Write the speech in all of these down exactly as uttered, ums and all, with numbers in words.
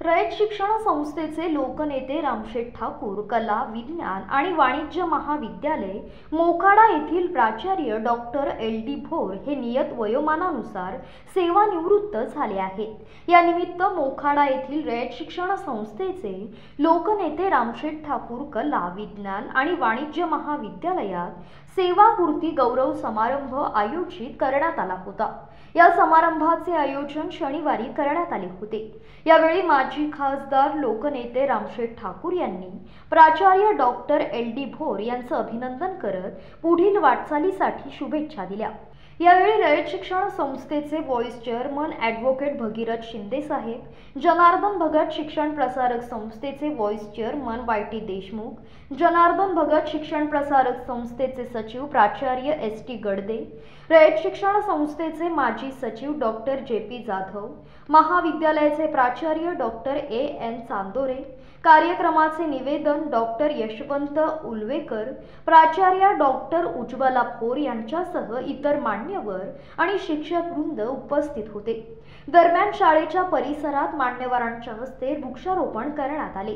रयत शिक्षण संस्थेचे लोकनेते रामशेठ ठाकूर कला विज्ञान आणि वाणिज्य महाविद्यालय मोखाडा येथील प्राचार्य डॉक्टर एल डी भोर हे नियत वयोमानानुसार सेवानिवृत्त झाले आहेत। या निमित्त मोखाडा येथील रयत शिक्षण संस्थेचे लोकनेते रामशेठ ठाकूर कला विज्ञान आणि वाणिज्य महाविद्यालयात सेवापूर्ती गौरव समारंभ आयोजित करण्यात आला होता। या समारंभाचे आयोजन शनिवारी करण्यात आले होते। यावेळी माजी खासदार लोकनेते रामशेठ ठाकूर यांनी प्राचार्य डॉक्टर एल डी भोर यांचं अभिनंदन करत पुढील वाटचालीसाठी शुभेच्छा दिल्या। यावेळी रयत शिक्षण संस्थेचे vice chairman advocate Bhagirath Shinde साहेब, जनार्दन भगत शिक्षण प्रसारक संस्थेचे vice chairman Y T Deshmukh, Janardan Bhagat Shikshan Prasarak संस्थेचे सचिव प्राचार्य एस टी गडदे, रयत शिक्षण संस्थेचे माजी सचिव डॉक्टर जे पी जाधव, महाविद्यालयाचे प्राचार्य डॉक्टर ए एन चांदोरे, कार्यक्रमाचे निवेदन डॉक्टर यशवंत उलवेकर, प्राचार्य डॉक्टर उज्ज्वला भोर यांच्यासह इतर मान्यवर आणि शिक्षक वृंद उपस्थित होते। दरम्यान शाळेच्या परिसरात मान्यवरांच्या हस्ते वृक्षारोपण करण्यात आले।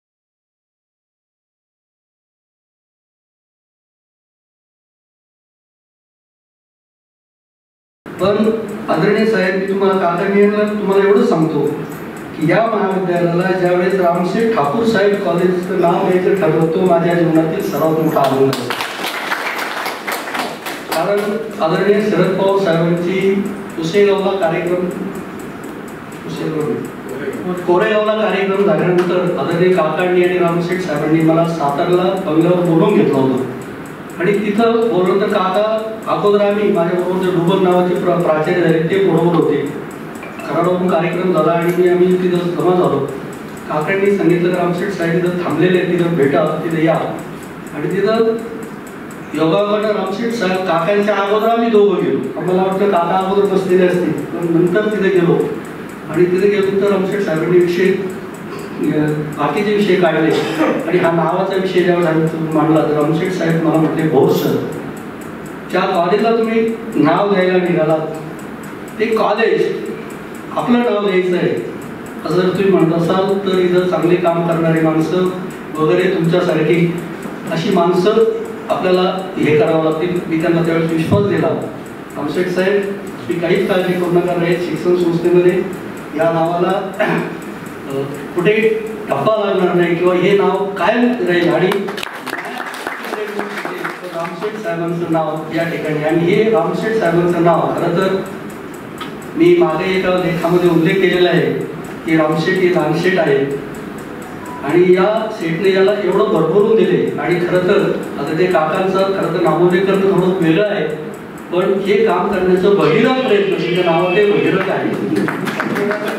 पण आदरणीय साहेब, मी तुम्हाला काकांना तुम्हाला एवढं सांगतो की या महाविद्यालयाला ज्यावेळेस रामशेठ ठाकूर साहेब कॉलेजचं नाव घ्यायचं ठरवलं, तो माझ्या जीवनातील सर्वात मोठा आनंद आहे। कारण आदरणीय शरद पवार साहेबांची पुसेगावला कार्यक्रम कोरेगावला कार्यक्रम झाल्यानंतर आदरणीय काकांनी आणि रामशेठ साहेबांनी मला सातारला बंगल्यावर बोलवून घेतलं होतं आणि तिथं बोलवलं तर काका अगोदर आम्ही माझ्याबरोबर जे डुबल नावाचे प्र प्राचार्य झाले ते बरोबर होते। कराडवरून कार्यक्रम झाला आणि मी आम्ही तिथं जमा झालो। काकांनी सांगितलं रामशेठ साहेब तिथं थांबलेले, तिथं भेटा, तिथं या। आणि तिथं योगाकडनं रामशेठ साहेब काकांच्या अगोदर आम्ही दोघं गेलो। आम्हाला वाटतं काका अगोदर बसलेले असतील, पण नंतर तिथे गेलो आणि तिथे गेलो तर रामशेठ साहेबांनी विषय बाकीचे विषय काढले आणि हा नावाचा विषय जेव्हा मांडला तर रामशेठ साहेब मला म्हटले, भोर सर, ज्या कॉलेजला तुम्ही नाव द्यायला निघालात ते कॉलेज आपलं नाव द्यायचं आहे असं जर तुम्ही म्हणत असाल तर इथं चांगले काम करणारी माणसं वगैरे तुमच्यासारखी अशी माणसं आपल्याला हे करावं लागतील। मी त्यांना त्यावेळेस विश्वास दिला। रामशेठ साहेब, मी काहीच काळजी करू नका, रयत शिक्षण संस्थेमध्ये या नावाला कुठे टप्पा लागणार नाही किंवा हे नाव कायम राहील आणि रामशेठ साहेबांचं नाव या ठिकाणी। आणि हे रामशेठ साहेबांचं नाव खरं तर मी मागे एका लेखामध्ये उल्लेख केलेला आहे की रामशेठ हे लहानशेठ आहे आणि या शेठने याला एवढं भरभरून दिले। आणि खरं तर आता ते काकांचं खरं तर नामोल्लेख करणं थोडं वेगळं आहे, पण हे काम करण्याचं भगीरथ प्रयत्न, तिचं नाव ते भगीरथ आहे।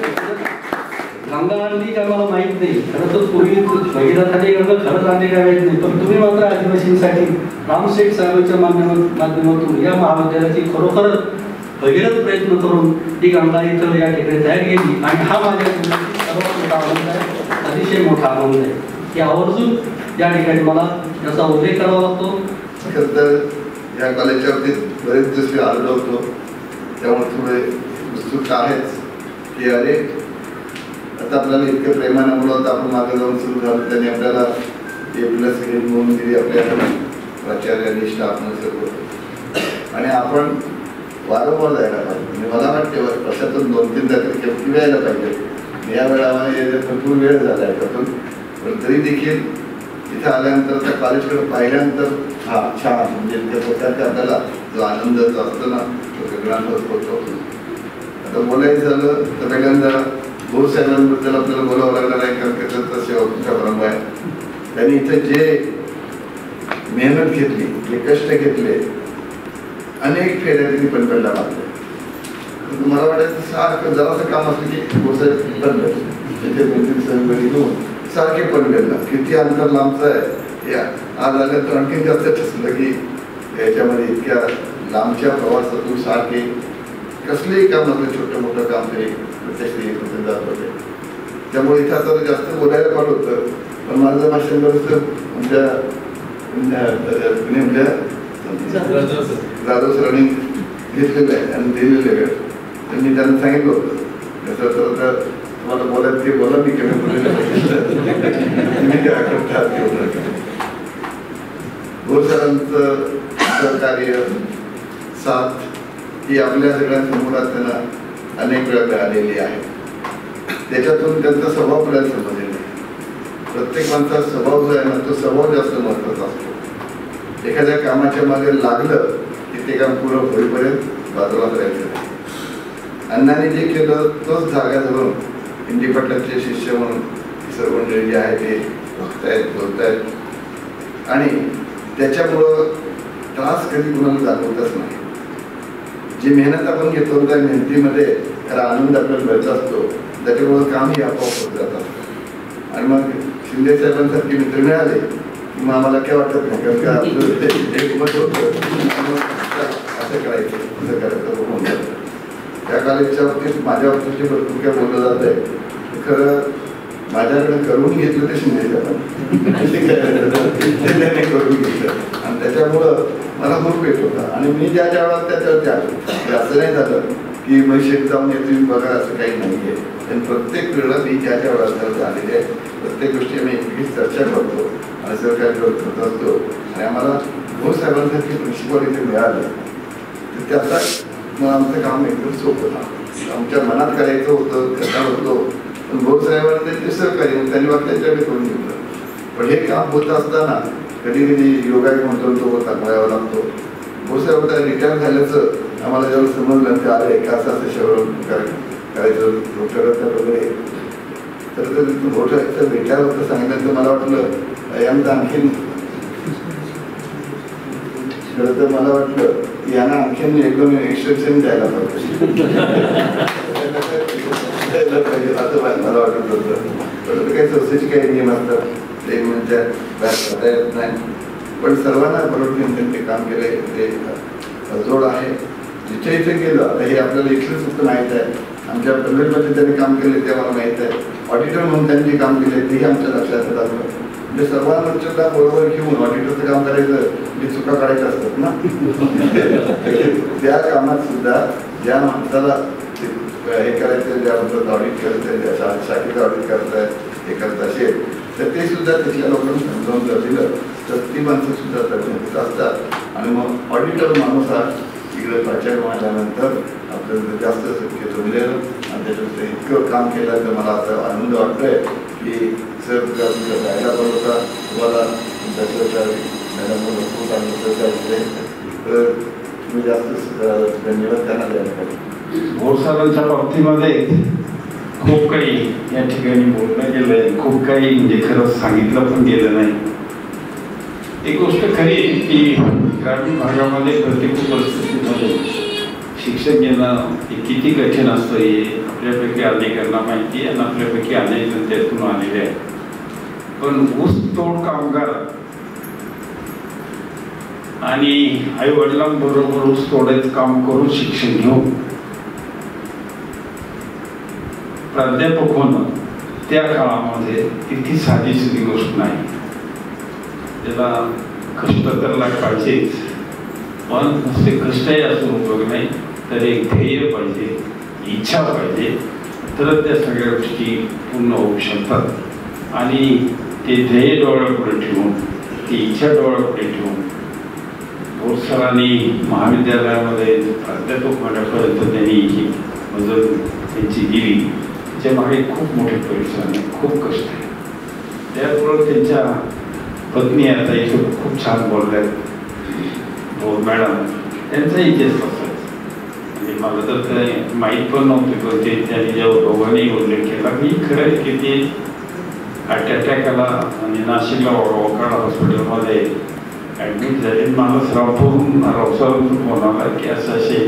गंगा आणली काय मला माहित नाही, खरं तर पूर्वी भगीरथाने गंगा खरंच आणली काय माहित नाही, पण तुम्ही मात्र आदिवासींसाठी रामशेठ साहेबांच्या माध्यमातून या महाविद्यालयाची खरोखर भगीरथ प्रयत्न करून ही गंगा इथं या ठिकाणी तयार केली आणि हा माझ्या जीवनातील सर्वात मोठा आनंद आहे, अतिशय मोठा आनंद आहे की आवर्जून या ठिकाणी मला याचा उल्लेख करावा लागतो। खरं तर या कॉलेजच्या बाबतीत बरेच दिवस आलेलो होतो, त्यामुळे थोडे उत्सुकता आहेच की अरे आता आपल्याला इतके प्रेमाने बोलवतं, आपण मागे जाऊन सुरू झालं, त्यांनी आपल्याला ए प्लस ग्रेड म्हणून दिली आपल्या प्राचार्यांनी, स्टाफनं सर्व, आणि आपण वारंवार जायला पाहिजे। म्हणजे मला वाटते वर्षातून दोन तीनदा तरी केव्हा यायला पाहिजे। या वेळा आम्हाला भरपूर वेळ झाला याच्यातून, पण तरी देखील इथं आल्यानंतर त्या कॉलेजकडे पाहिल्यानंतर हा छान म्हणजे त्या प्रकारचा आपल्याला जो आनंद जो असतो ना तो सगळ्यांवर होतो। आता बोलायचं झालं तर पहिल्यांदा भोर साहेबांबद्दल आपल्याला बोलावं लागणार आहे, कारण की त्यांचा सेवा प्रारंभ आहे। त्यांनी इथं जे मेहनत घेतली, जे कष्ट घेतले, अनेक फेऱ्या त्यांनी पनवेलला मारले। मला वाटायचं सारखं जरासं काम असलं की भोर साहेब पनवेल, तिथे दोन साहेब घेऊन सारखे पनवेलला, किती अंतर लांबचं आहे या आज आल्यानंतर आणखीन जास्त ठसलं की याच्यामध्ये इतक्या लांबच्या प्रवासातून सारखे कसलेही काम असलं, छोटं मोठं काम तरी प्रत्यक्ष जात होते। त्यामुळे इथं आता जास्त बोलायला पाहिजे होतं, पण माझं भाषण बरंच आमच्या जाधव सरांनी घेतलेलं आहे आणि दिलेलं आहे। त्यांनी त्यांना सांगितलं होतं त्याचं तुम्हाला बोलत ते बोला, मी कमी बोललेलं मी त्या करतात घेऊ नका. भोर सरांचं सहकार्य साथ ही आपल्या सगळ्यांसमोर त्यांना अनेक वेळा मिळालेली आहे. त्याच्यातून त्यांचा स्वभाव आपल्याला समजलेला आहे. प्रत्येक माणसाचा स्वभाव जो आहे ना, तो स्वभाव जास्त महत्वाचा असतो. एखाद्या कामाच्या मागे लागलं की ते काम पूर्ण होईपर्यंत बाजूला करायचं नाही. अण्णांनी जे केलं तोच धागा धरून इंडी पाटलांचे शिष्य म्हणून सर्व मंडळी जे आहे ते बघतायत बोलतायत आणि त्याच्यामुळं त्रास कधी कुणाला जाणवतच नाही. जी मेहनत आपण घेतो त्या मेहनतीमध्ये खरा आनंद आपल्याला मिळत असतो. त्याच्यामुळं कामही आपोआप होत जात असतं. आणि मग शिंदे साहेबांसारखे मित्र मिळाले की मग आम्हाला काय वाटत नाही, कारण का आपलं एक मत होतं असं करायचं असं करायचं होऊन जातं. त्या कॉलेजच्या बाबतीत माझ्या बाबतीत भरपूर काय बोललं जात आहे. खरं माझ्याकडे करून घेतलं ते शिंदे साहेबांनी त्याने करून घेतलं आणि त्याच्यामुळं मला खूप येत होता. आणि मी ज्या ज्या वेळा त्याच्यावरती आलो असं नाही झालं की मैशेत जाऊन येते बघा, असं काही नाही आहे. आणि प्रत्येक वेळेला मी ज्या ज्या वेळा आलेले आहे प्रत्येक गोष्टी आम्ही एकवीस चर्चा करतो आणि सहकार्य करत असतो. आणि आम्हाला भोर साहेबांसारखे प्रिन्सिपल इथे मिळालं तर त्याचा मग आमचं काम एकदम सोपं झालं. आमच्या मनात करायचं होतं, करणार होतो, पण भोर साहेबांना ते सहकार्य त्यांनी वाटल्याच्याकडे करून घेतलं. पण हे काम होत असताना कधी कधी योगायोग म्हणतो तो सांगायला लागतो. भोर साहेब रिटायर झाल्याचं आम्हाला जेव्हा समजलं ते आलं एका असं असं शहर करायचं ठरवतात वगैरे तर मोठं रिटायर होतं सांगितलं तर मला वाटलं यामध्ये आणखीन खरं तर मला वाटलं की यांना आणखीन एकदम एक्सटेन्शन द्यायला पाहिजे असं मला वाटत होतं. पण काही संस्थेचे काही नियम असतात ते म्हणजे करता येत नाही. पण सर्वांना बरोबर घेऊन त्यांनी काम केले ते जोड आहे. जिथे इथे गेलं आता हे आपल्याला इथलं फक्त माहीत आहे. आमच्या पनवेलमध्ये त्यांनी काम केले ते आम्हाला माहीत आहे. ऑडिटर म्हणून त्यांनी जे काम केले तेही आमच्या लक्षात आलं. म्हणजे सर्वांना बरोबर घेऊन ऑडिटरचं काम करायचं म्हणजे चुका काढायच्या असतात ना. त्या कामात सुद्धा ज्या माणसाला हे करायचं ज्या माणसाचं ऑडिट करायचं ज्या शाखेचं ऑडिट करतायत हे करत असेल तर ते सुद्धा तिथल्या लोकांना समजावून जर दिलं तर ती माणसं सुद्धा तज्ञ असतात. आणि मग ऑडिटर माणूस हा इकडे प्राचार्य मारल्यानंतर आपल्याला जास्त शक्यतो मिळेल. आणि त्याच्यात इतकं काम केलं तर मला आता आनंद वाटतोय की सर तुला तुमच्या जायला पण होता तुम्हाला तुमच्या सहकारी मॅडम खूप चांगलं सहकार्य तर तुम्ही जास्त धन्यवाद त्यांना द्यायला पाहिजे. भोर सरांच्या बाबतीमध्ये खूप काही या ठिकाणी बोलणं गेलंय, खूप काही म्हणजे खरंच सांगितलं पण गेलं नाही. एक गोष्ट खरी की ग्रामीण भागामध्ये प्रतिकूल परिस्थितीमध्ये शिक्षण घेणं हे किती कठीण असतं हे आपल्यापैकी अनेकांना माहिती आहे आणि आपल्यापैकी अनेक जण त्यातून आलेले आहेत. पण ऊस तोड कामगार आणि आई वडिलांबरोबर ऊस तोडायचं काम करून शिक्षण घेऊन प्राध्यापक होणं त्या काळामध्ये किती साधी सुधी गोष्ट नाही. त्याला कष्ट करायला पाहिजेच, पण नुसते कष्टही असून उपयोग नाही तर एक ध्येय पाहिजे, इच्छा पाहिजे, तर त्या सगळ्या गोष्टी पूर्ण होऊ शकतात. आणि ते ध्येय डोळ्यापुढे ठेवून ती इच्छा डोळ्यापुढे ठेवून भोर सरांनी महाविद्यालयामध्ये प्राध्यापक होण्यापर्यंत त्यांनी ही मजल त्यांची दिली. त्याच्या मागे खूप मोठे परिश्रम आहे, खूप कष्ट आहे. त्याबरोबर त्यांच्या पत्नी आता इथे खूप छान बोलल्या भोर मॅडम, त्यांचा इतिहास असायचा. म्हणजे मला तर ते माहीत पण नव्हते पण ते त्यांनी जेव्हा दोघांनी उल्लेख केला की खरं की ते हार्ट अटॅक आला आणि नाशिकला वकाड हॉस्पिटलमध्ये ॲडमिट झाले. मला सरावून रावसावरून फोन आला की असं असे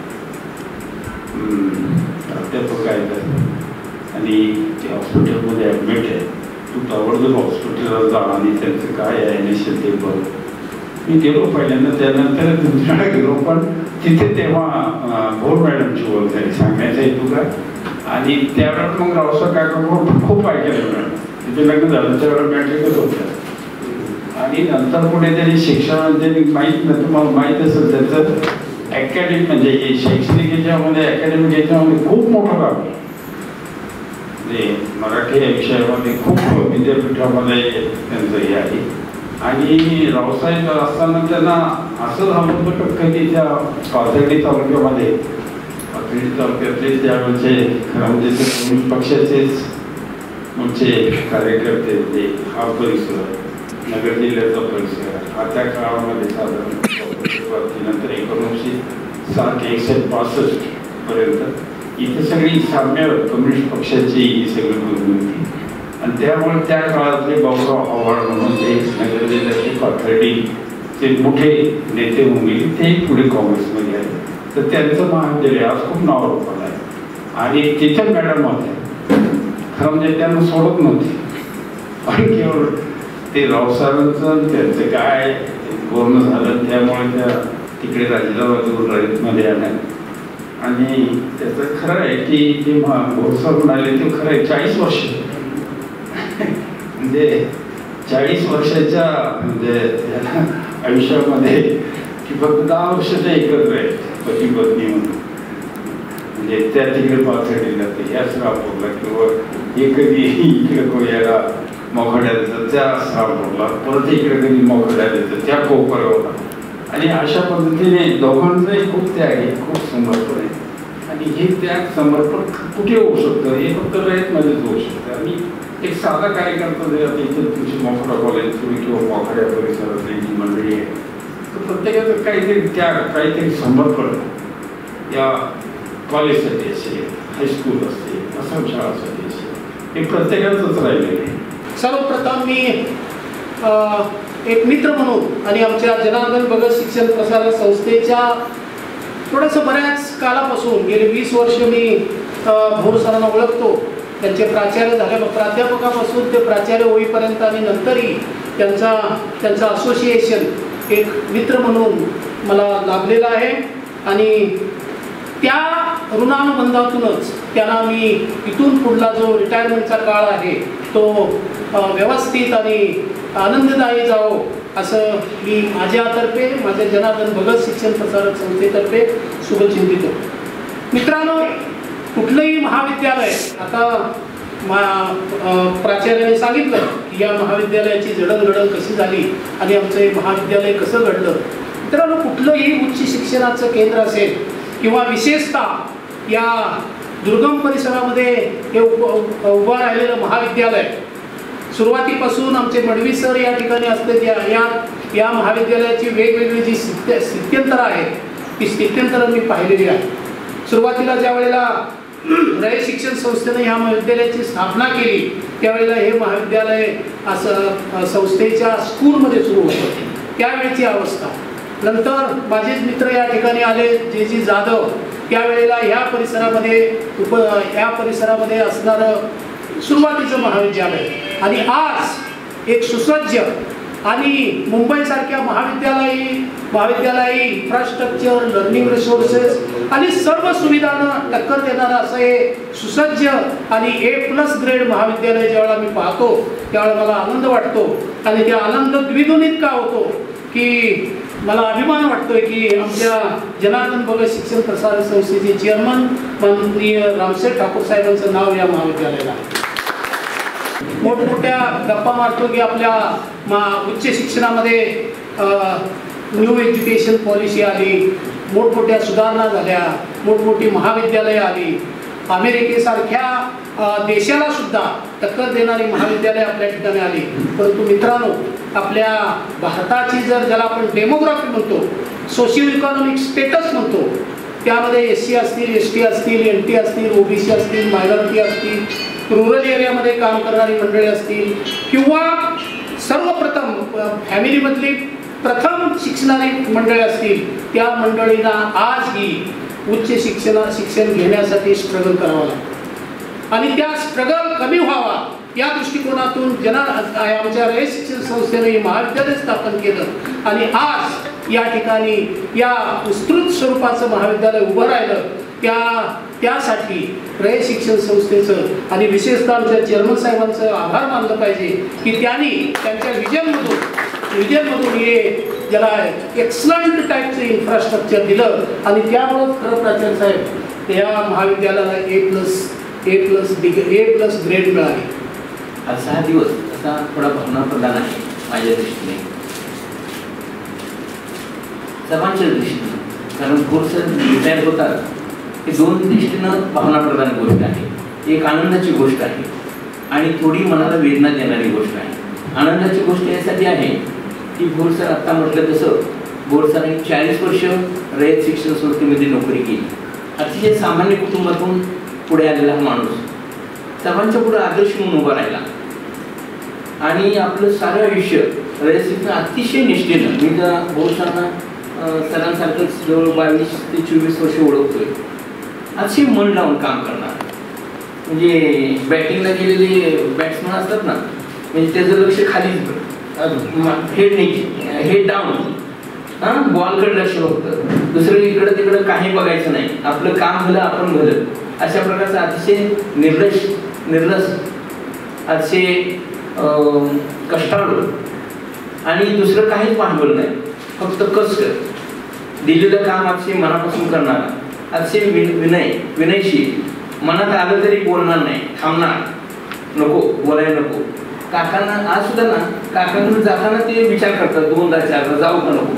प्राध्यापक आहेत आणि ते हॉस्पिटलमध्ये ॲडमिट आहे, तू ताबडतोब हॉस्पिटलला जा आणि त्यांचं काय आहे निश्चित ते बघ. मी गेलो पहिल्यांदा, त्यानंतर तुमच्याकडे गेलो पण तिथे तेव्हा भोर मॅडमची ओळख झाली सांगण्याचा हेतू काय. आणि त्यावेळेस मग रावसा काय करून खूप ऐकायला मिळालं. तिथे लग्न झालं त्यावेळेला मॅट्रिकच होतं. आणि नंतर पुढे त्यांनी शिक्षणामध्ये माहीत नाही तुम्हाला माहीत असेल त्याचं अकॅडमिक म्हणजे शैक्षणिक याच्यामध्ये अकॅडमिक याच्यामध्ये खूप मोठं काम आहे. म्हणजे मराठी या विषयामध्ये खूप विद्यापीठामध्ये त्यांचं हे आहे. आणि रावसाहेब असताना त्यांना असं झालं होतं कधी त्या पाथर्डी तालुक्यामध्ये पाथर्डी तालुक्यातले त्यावेळेचे खरं म्हणजे ते कम्युनिस्ट पक्षाचेच म्हणजे कार्यकर्ते ते हा परिसर नगर जिल्ह्याचा परिसर हा त्या काळामध्ये साधारण नंतर एकोणीसशे साठ एकसष्ट पासष्ट पर्यंत इथे सगळी साम्य कम्युनिस्ट पक्षाची ही सगळी बोलणी होती. आणि त्यामुळे त्या काळातले बाबूराव आव्हाड म्हणून ते नगर जिल्ह्याचे पाथर्डीचे मोठे नेते होऊन गेले, ते पुढे काँग्रेसमध्ये आले. तर त्यांचं महाविद्यालय आज खूप नावारूपाला आहे. आणि तिथे मॅडम होत्या, खरं म्हणजे त्यांना सोडत नव्हती. पण केवळ ते रावसाहेबांचं त्यांचं काय बोलणं झालं त्यामुळे त्या तिकडे राजीनामा मध्ये आल्या. आणि त्याचं खरं आहे की ते भोरसर म्हणाले ते खरं आहे चाळीस वर्ष म्हणजे चाळीस वर्षाच्या म्हणजे आयुष्यामध्ये की फक्त दहा वर्षाच्या एकत्र आहेत पती पत्नी म्हणून. म्हणजे त्या तिकडे पाथर्डीला ते या श्रापूरला किंवा हे कधी इकडे कोण याला मोखाड्यात येतं त्या श्रापूरला, परत इकडे कधी मोखाड्यात येतं त्या कोपरगावला. आणि अशा पद्धतीने दोघांचंही खूप त्याग आहे, खूप समर्पण आहे. आणि हे त्याग समर्पण कुठे होऊ शकतं, हे फक्त रयतमध्येच होऊ शकतं. आणि एक साधा कार्यकर्ता जर आता इथे तुमची मोखाडा कॉलेज किंवा मोखाड्या परिसरातली जी मंडळी आहे तर प्रत्येकाचं काहीतरी त्याग, काहीतरी समर्पण या कॉलेजसाठी असेल, हायस्कूल असेल, आश्रम शाळासाठी असेल, हे प्रत्येकाचंच राहिलेलं आहे. सर्वप्रथम मी एक मित्र म्हणून आणि आमच्या जनार्दन भगत शिक्षण प्रसारक संस्थेच्या थोडंसं बऱ्याच कालापासून गेले वीस वर्ष मी भोर सरांना ओळखतो. त्यांचे प्राचार्य झाले, प्राध्यापकापासून ते प्राचार्य होईपर्यंत आणि नंतरही त्यांचा त्यांचं असोसिएशन एक मित्र म्हणून मला लाभलेलं आहे. आणि त्या ऋणानुबंधातूनच त्यांना मी इथून पुढला जो रिटायरमेंटचा काळ आहे तो व्यवस्थित आणि आनंददायी जावो असं मी माझ्यातर्फे, माझ्या जनार्दन भगत शिक्षण प्रसारक संस्थेतर्फे शुभचिंतित. मित्रांनो, कुठलंही महाविद्यालय, आता मा प्राचार्याने सांगितलं की या महाविद्यालयाची जडणघडण कशी झाली आणि आमचं हे महाविद्यालय कसं घडलं. मित्रांनो, कुठलंही उच्च शिक्षणाचं केंद्र असेल किंवा विशेषतः या दुर्गम परिसरामध्ये हे उभ उभं राहिलेलं महाविद्यालय, सुरुवातीपासून आमचे मडवी सर या ठिकाणी असलेल्या या या महाविद्यालयाची वेगवेगळी जी स्थित्य स्थित्यंतरं आहेत ती स्थित्यंतरं मी पाहिलेली आहे. सुरुवातीला ज्या वेळेला रय शिक्षण संस्थेने ह्या महाविद्यालयाची स्थापना केली त्यावेळेला हे महाविद्यालय असं संस्थेच्या स्कूलमध्ये सुरू होतं, त्यावेळेची अवस्था. नंतर माझेच मित्र या ठिकाणी आले, जे जी जाधव, त्यावेळेला ह्या परिसरामध्ये उप या परिसरामध्ये असणारं सुरुवातीचं महाविद्यालय आणि आज एक सुसज्ज आणि मुंबईसारख्या महाविद्यालयी महाविद्यालयी इन्फ्रास्ट्रक्चर, लर्निंग रिसोर्सेस आणि सर्व सुविधांना टक्कर देणारं असं हे सुसज्ज आणि ए प्लस ग्रेड महाविद्यालय ज्यावेळेला मी पाहतो त्यावेळेला मला आनंद वाटतो. आणि त्या आनंद द्विगुणित का होतो की मला अभिमान वाटतोय की आमच्या जनार्दन भगत शिक्षण प्रसारक संस्थेचे चेअरमन माननीय रामशेठ ठाकूर साहेबांचं नाव या महाविद्यालयाला. मोठमोठ्या गप्पा मारतो की आपल्या मा उच्च शिक्षणामध्ये न्यू एज्युकेशन पॉलिसी आली, मोठमोठ्या सुधारणा झाल्या, मोठमोठी महाविद्यालयं आली, अमेरिकेसारख्या देशाला सुद्धा टक्कर देणारी महाविद्यालय आपल्या ठिकाणी आली. परंतु मित्रांनो, आपल्या भारताची जर ज्याला आपण डेमोग्राफी म्हणतो, सोशिओ इकॉनॉमिक स्टेटस म्हणतो, त्यामध्ये एस सी असतील, एस टी असतील, एन टी असतील, ओबीसी असतील, मायनॉरिटी असतील, रुरल एरियामध्ये काम करणारी मंडळी असतील किंवा सर्वप्रथम फॅमिलीमधली प्रथम शिक्षणारी मंडळी असतील, त्या मंडळींना आजही उच्च शिक्षण शिक्षण घेण्यासाठी स्ट्रगल करावं लागतं. आणि त्या स्ट्रगल कमी व्हावा या दृष्टिकोनातून जना आमच्या रय शिक्षण संस्थेने महाविद्यालय स्थापन केलं आणि आज या ठिकाणी या विस्तृत स्वरूपाचं महाविद्यालय उभं राहिलं. त्या त्यासाठी रय शिक्षण संस्थेचं आणि विशेषतः आमच्या चेअरमन साहेबांचं आभार मानलं पाहिजे की त्यांनी त्यांच्या विजनमधून विजनमधून हे ज्याला एक्सलंट टाईपचं इन्फ्रास्ट्रक्चर दिलं आणि त्यामुळं खरं प्राचार्य साहेब या महाविद्यालयाला A plus A plus degree A plus grade मिळाली. आजचा हा दिवस असा थोडा भावनाप्रधान आहे माझ्या दृष्टीने, सर्वांच्या दृष्टीने. कारण कोर्स रिटायर होतात हे दोन दृष्टीनं भावनाप्रधान गोष्ट आहे. एक आनंदाची गोष्ट आहे आणि थोडी मनाला वेदना देणारी गोष्ट आहे. आनंदाची गोष्ट यासाठी आहे की भोर सर आत्ता म्हटलं तसं भोर सरांनी चाळीस वर्ष रयत शिक्षण संस्थेमध्ये नोकरी केली. अतिशय सामान्य कुटुंबातून पुढे आलेला हा माणूस सर्वांच्या पुढे आदर्श म्हणून उभा राहिला आणि आपलं सारं आयुष्य रयत शिक्षण अतिशय निष्ठेनं, मी तर भोर सरांना सरांसारखंच जवळ बावीस ते चोवीस वर्ष ओळखतोय, अतिशय मन लावून काम करणार. म्हणजे बॅटिंगला गेलेले बॅट्समन असतात ना, म्हणजे त्याचं लक्ष खालीच, हेड नाही, हेड डाऊन, हां बॉलकडे लक्ष होतं, दुसरं इकडं तिकडं काही बघायचं नाही, आपलं काम भलं आपण भलं, अशा प्रकारचं अतिशय निर्लश निर्लस अतिशय कष्टाळू आणि दुसरं काहीच भांडवल नाही, फक्त कष्ट, दिलेलं काम अतिशय मनापासून करणारा, अतिशय विनय विनयशील, मनात आलं तरी बोलणार नाही, थांबणार, नको बोलायला नको. काकांना आज सुद्धा ना काकांकडे जाताना ते विचार करतात दोनदा चारदा जाऊ का नको.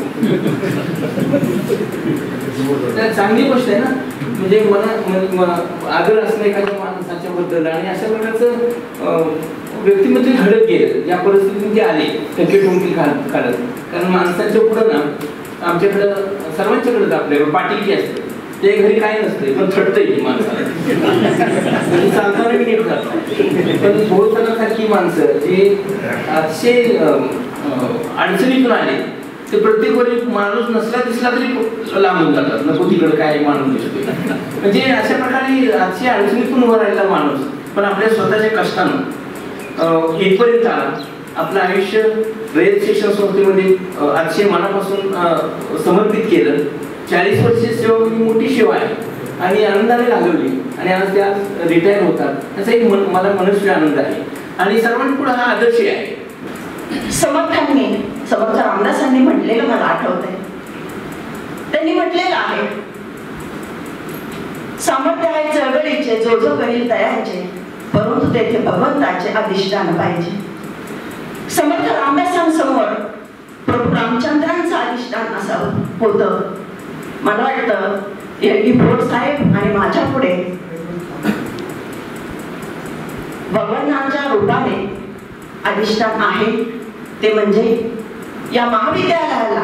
चांगली गोष्ट आहे ना, म्हणजे मना आदर असणं एखाद्या माणसाच्या बद्दल आणि अशा प्रकारचं व्यक्तिमत्व घडत गेलं. या परिस्थितीतून ते आले टक्के टोमकी काढत काढत कारण माणसाच्या पुढं ना आमच्याकडं सर्वांच्याकडेच आपल्याकडे पाटीलकी असते, ते घरी काय नसते पण थटतंय माणसाला, सांगताना मी नीट जातो. पण भोरसरांसारखी माणसं जी अतिशय अडचणीतून आले ते प्रत्येक वेळी माणूस नसला दिसला तरी लांबून जातात, नको तिकडे काय माणूस दिसतोय. म्हणजे अशा प्रकारे अतिशय अडचणीतून उभा राहिला माणूस पण आपल्या स्वतःच्या कष्टानं इथपर्यंत आला. आपलं आयुष्य रयत शिक्षण संस्थेमध्ये अतिशय मनापासून समर्पित केलं. चाळीस वर्षी सेवा ही मोठी सेवा आहे आणि आनंदाने घालवली आणि आज त्या रिटायर होतात, त्याचा एक मन मला मनस्वी आनंद आहे आणि सर्वांपुढे हा आदर्श आहे. समर्थांनी समर्थ रामदासांनी म्हटलेलं मला आठवत आहे. त्यांनी म्हटलेलं आहे, सामर्थ्य आहे चळवळीचे, जो जो करील तयाचे, परंतु तेथे भगवंताचे अधिष्ठान पाहिजे. समर्थ रामदासांसमोर प्रभू रामचंद्रांचं अधिष्ठान असावं होतं. मला वाटतं एल डी भोर साहेब आणि माझ्या पुढे भगवंतांच्या रूपाने अधिष्ठान आहे, ते म्हणजे या महाविद्यालयाला,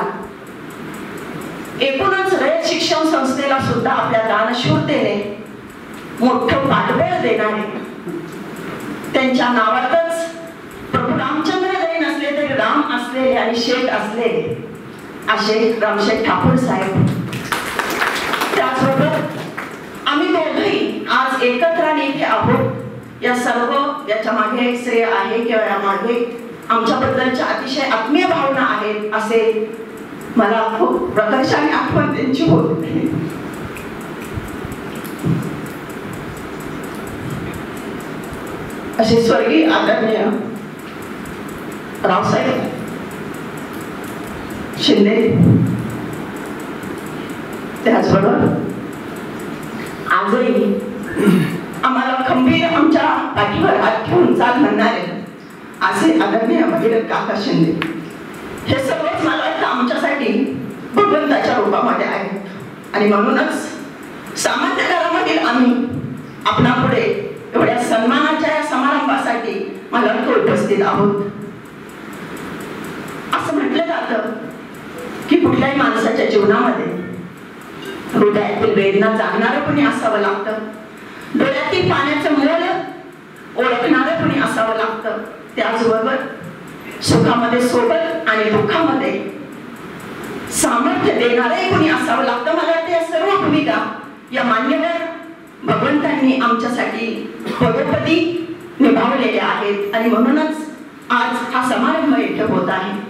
एकूणच रयत शिक्षण संस्थेला सुद्धा आपल्या दानशूरतेने मोठं पाठबळ देणारे, त्यांच्या नावातच प्रभू रामचंद्र जरी नसले तरी राम असलेले आणि शेठ असलेले असे रामशेठ ठाकूर साहेब. त्याचबरोबर आम्ही दोघंही आज एकत्र आणि इथे आहोत. या सर्व याच्या मागे एक श्रेय आहे किंवा या मागे आमच्याबद्दलच्या अतिशय आत्मीय भावना आहेत असे मला खूप प्रकर्षाने आठवण त्यांची होत. असे स्वर्गीय आदरणीय रावसाहेब शिंदे, त्याचबरोबर आजही आम्हाला खंबीर आमच्या पाठीवर हात ठेवून चाल म्हणणारे असे आदरणीय भगीरथ काका शिंदे, हे सर्वच मला वाटतं आमच्यासाठी भगवंताच्या रूपामध्ये आहेत आणि म्हणूनच सामान्य घरामधील आम्ही आपणापुढे एवढ्या सन्मानाच्या या समारंभासाठी मला वाटतं उपस्थित आहोत. असं म्हटलं जातं की कुठल्याही माणसाच्या जीवनामध्ये हृदयातील वेदना जाणणारं कोणी असावं लागतं, डोळ्यातील पाण्याचं मोल ओळखणारं कोणी असावं लागतं, त्याचबरोबर सुखामध्ये सोबत आणि दुःखामध्ये सामर्थ्य देणारे कोणी असावं लागतं. मला वाटतं या सर्व भूमिका या मान्यवर भगवंतांनी आमच्यासाठी पदोपदी निभावलेल्या आहेत आणि म्हणूनच आज हा समारंभ इथे होत आहे.